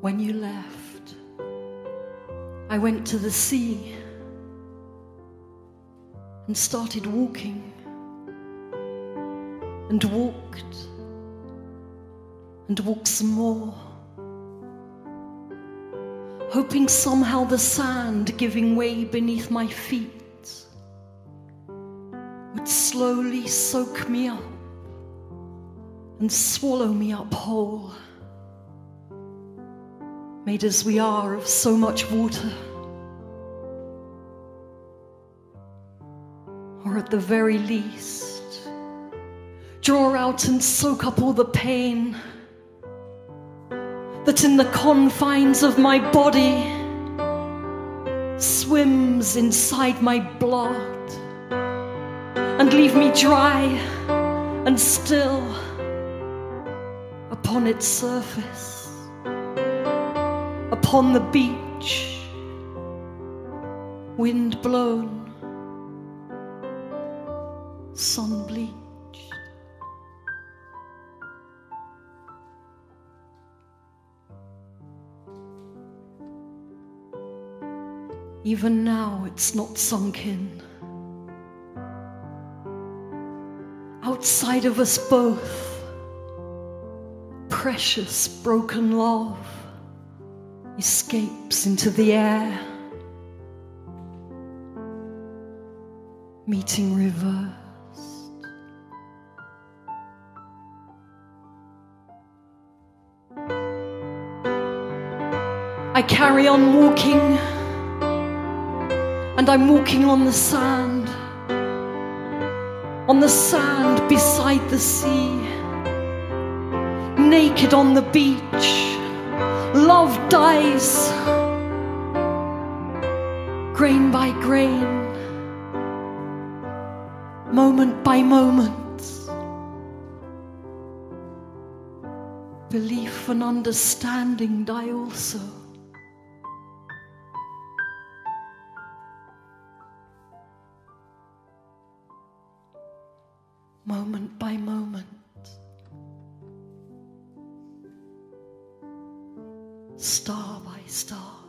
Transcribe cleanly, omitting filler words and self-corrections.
when you left, I went to the sea and started walking and walked and walked some more, hoping somehow the sand giving way beneath my feet would slowly soak me up and swallow me up whole, made as we are of so much water. Or at the very least, draw out and soak up all the pain that in the confines of my body swims inside my blood, and leave me dry and still upon its surface, upon the beach, wind blown, sun bleached. Even now it's not sunk in. Outside of us both, precious broken love escapes into the air, meeting reversed. I carry on walking, and I'm walking on the sand beside the sea, naked on the beach. Love dies, grain by grain, moment by moment. Belief and understanding die also. Moment by moment, star by star.